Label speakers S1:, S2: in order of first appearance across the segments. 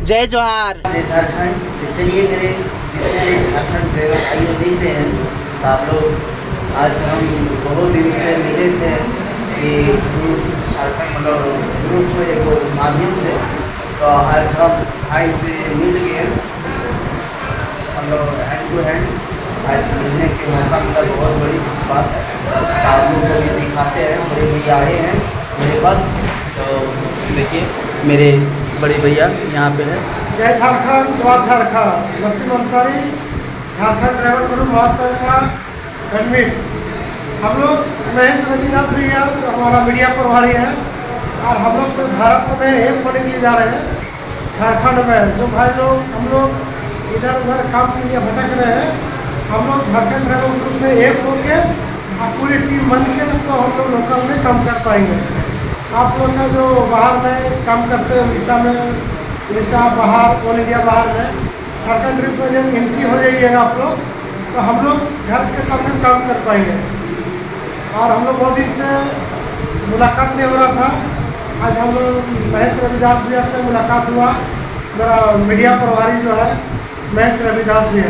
S1: जय जोहार।
S2: जय झारखंड। तो चलिए मेरे जितने झारखंड ड्राइवर भाइयों देख रहे हैं, तो आप लोग आज हम बहुत दिन से मिले थे कि झारखंड मतलब ग्रुप के माध्यम से, तो आज हम भाई से मिल गए, मतलब हैंड टू हैंड आज मिलने के मौका मिला। बहुत बड़ी बात है। तो आप लोग को भी दिखाते हैं, बड़े भैया आए हैं मेरे पास। तो देखिए मेरे बड़े भैया यहाँ पे है।
S3: जय झारखंड, जवाब झारखंड। नसीम अंसारी, झारखंड ड्राइवर ग्रुप महासंघ का एडमिट। हम लोग महेश रविदास भैया जो हमारा मीडिया प्रभारी है, और हम लोग भारत में एक होने के लिए जा रहे हैं झारखंड में। जो भाई लोग हम लोग इधर उधर काम के लिए भटक रहे हैं, हम लोग झारखंड ड्राइवर ग्रुप में एक होके और पूरी टीम बन के तो हम लोग लोकल में काम कर पाएंगे। आप लोग का जो बाहर में काम करते हैं उड़ीसा बाहर, ऑल इंडिया बाहर में, झारखंड ट्रिप में जब एंट्री हो जाइएगा आप लोग, तो हम लोग घर के सामने काम कर पाएंगे। और हम लोग बहुत दिन से मुलाकात नहीं हो रहा था। आज हम लोग महेश रविदास भैया से मुलाकात हुआ। मेरा मीडिया प्रभारी जो है महेश रविदास भैया।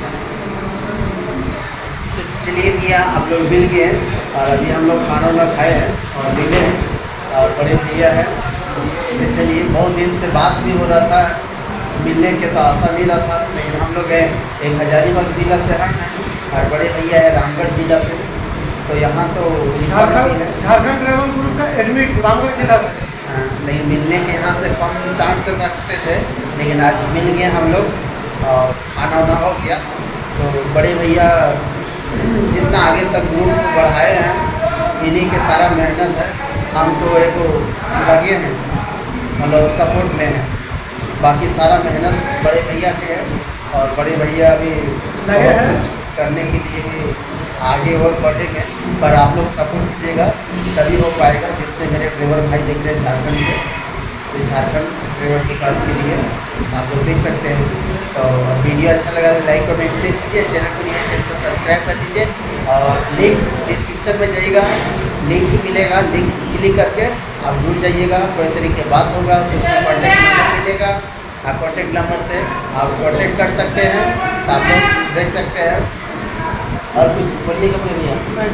S2: तो चलिए भैया आप लोग मिल गए, और अभी हम लोग खाना वाना खाए हैं और मिले हैं, और बड़े भैया हैं। तो चलिए बहुत दिन से बात भी हो रहा था, मिलने के तो आशा नहीं रहा था, लेकिन हम लोग एक हजारीबाग जिला से हैं और बड़े भैया है रामगढ़ जिला से। तो यहाँ तो उड़ीसा में भी है,
S3: झारखंड ड्राइवर ग्रुप का एडमिट रामगढ़ जिला से।
S2: नहीं मिलने के यहाँ से कम चांस रखते थे, लेकिन आज मिल गए हम लोग और खाना वाना हो गया। तो बड़े भैया जितना आगे तक ग्रुप को बढ़ाए हैं, इन्हीं के सारा मेहनत है। हम तो एक लगे हैं, मतलब सपोर्ट में हैं, बाकी सारा मेहनत बड़े भैया के है। और बड़े भैया अभी कुछ करने के लिए आगे और बढ़ेंगे, पर आप लोग सपोर्ट कीजिएगा तभी हो पाएगा। जितने मेरे ड्राइवर भाई देख रहे हैं झारखंड के, तो झारखंड ड्राइवर विकास के लिए आप लोग देख सकते हैं। तो वीडियो अच्छा लगा तो लाइक कमेंट शेयर कीजिए, चैनल को नहीं है चैनल को सब्सक्राइब कर लीजिए, और लिंक डिस्क्रिप्शन में जाइएगा, लिंक मिलेगा, लिंक क्लिक करके आप जुड़ जाइएगा। कोई तरीके की बात होगा तो उसमें कॉन्टैक्ट नंबर मिलेगा, आप कॉन्टैक्ट नंबर से आप कॉन्टैक्ट कर सकते हैं। तो आप लोग देख सकते हैं। और कुछ बोलिएगा भैया?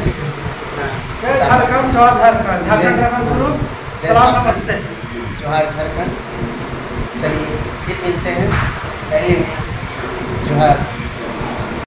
S3: झारखंड, जोहार झारखंड, झारखंड ड्राइवर ग्रुप, सलाम नमस्ते।
S2: जोहार झारखंड। चलिए फिर मिलते हैं, पहले जोहार।